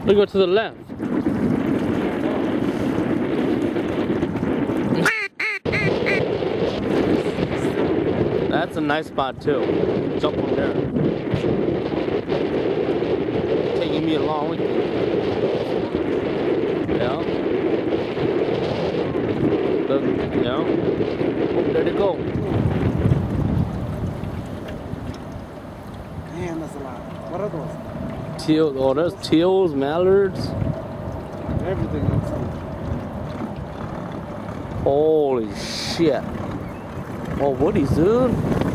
We go to the left. That's a nice spot too. Jump from there. Taking me along with you. Yeah. Look, yeah. Oh, there they go. Man, that's a lot. What are those? Teal. Oh, there's teals, mallards. Everything inside. Holy shit. Oh, woodies, dude.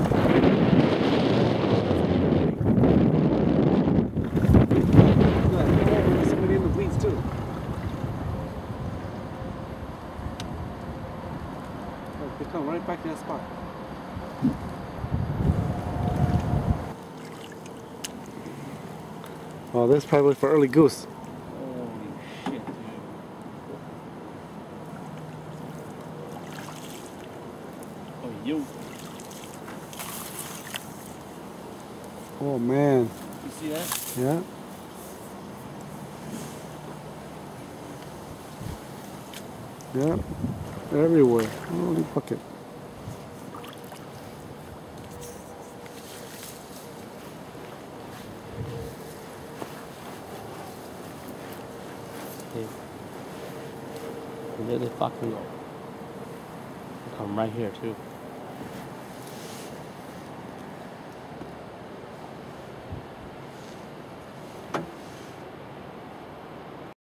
There's somebody in the weeds too. Look, they come right back to that spot. Oh, this is probably for early goose. Holy shit, dude. Oh, you. Oh man. You see that? Yeah. Yeah. Everywhere. Holy bucket. Hey. There they fucking go. They come right here too.